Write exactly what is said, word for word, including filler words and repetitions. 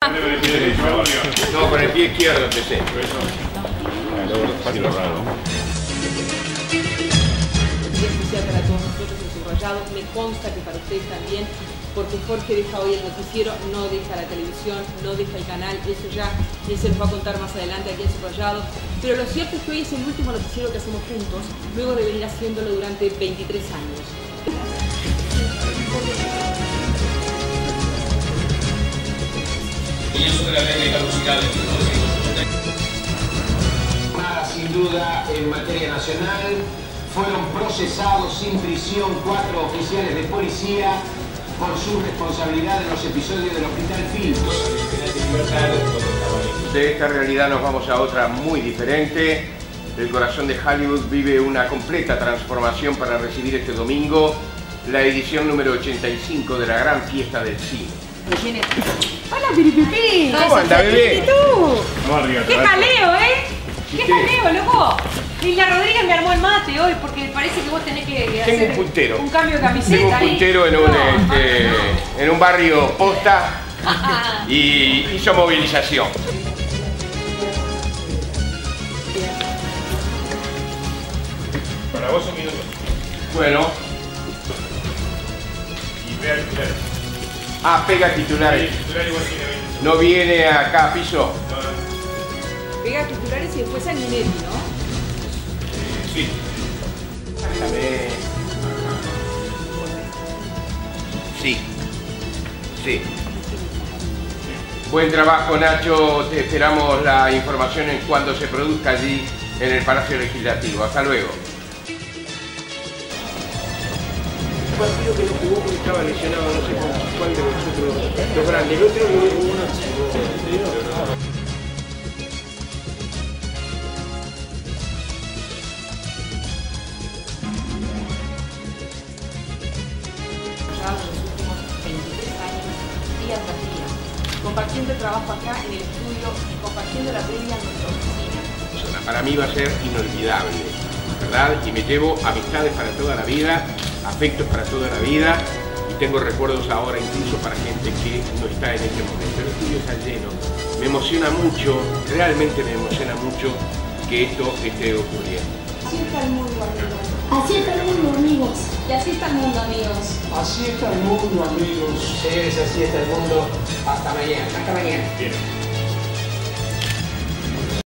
No, con el pie izquierdo empecé. Fácil o raro. Día especial para todos nosotros en Subrayado, me consta que para ustedes también, porque Jorge deja hoy el noticiero, no deja la televisión, no deja el canal, eso ya él se los va a contar más adelante aquí en Subrayado. Pero lo cierto es que hoy es el último noticiero que hacemos juntos, luego de venir haciéndolo durante veintitrés años. Comienzo de la ley de caducidad de mil novecientos Nada sin duda en materia nacional. Fueron procesados sin prisión cuatro oficiales de policía por su responsabilidad en los episodios del Hospital Filtros. De esta realidad nos vamos a otra muy diferente. El corazón de Hollywood vive una completa transformación para recibir este domingo la edición número ochenta y cinco de la gran fiesta del cine. ¡Hola, Piripipí! ¿Cómo anda, bebé? ¿Y tú? No arriba, ¡Qué jaleo, eh! ¡Qué ¿Qué? jaleo, loco! Lila Rodríguez me armó el mate hoy porque parece que vos tenés que hacer Tengo un puntero. un cambio de camiseta. Tengo un ahí. puntero en un, No, este, no. en un barrio posta Ah, y hizo movilización. Para vos un minuto. Bueno, Y vea el titular. ah, pega titulares. El titular igual tiene veinte segundos. No viene acá a piso. No, no. Pega titulares y después Sanguinetti, ¿no? Sí. Déjame. Sí. Sí. Buen trabajo, Nacho. Te esperamos la información en cuando se produzca allí en el Palacio Legislativo. Hasta luego. Un partido que no jugó porque estaba lesionado, no sé cuál de vosotros, los grandes. El otro lo uno chico. Ya los últimos veintitrés años, día tras día, compartiendo el trabajo acá en el estudio y compartiendo la previa en nuestra oficina. Para mí va a ser inolvidable, ¿verdad? Y me llevo amistades para toda la vida, afectos para toda la vida, y tengo recuerdos ahora incluso para gente que no está en este momento. El estudio está lleno. Me emociona mucho, realmente me emociona mucho que esto esté ocurriendo. Así está el mundo, amigos. Así está el mundo, amigos. Y así está el mundo, amigos. Así está el mundo, amigos. Señores, así está el mundo. Hasta mañana. Hasta mañana. Bien.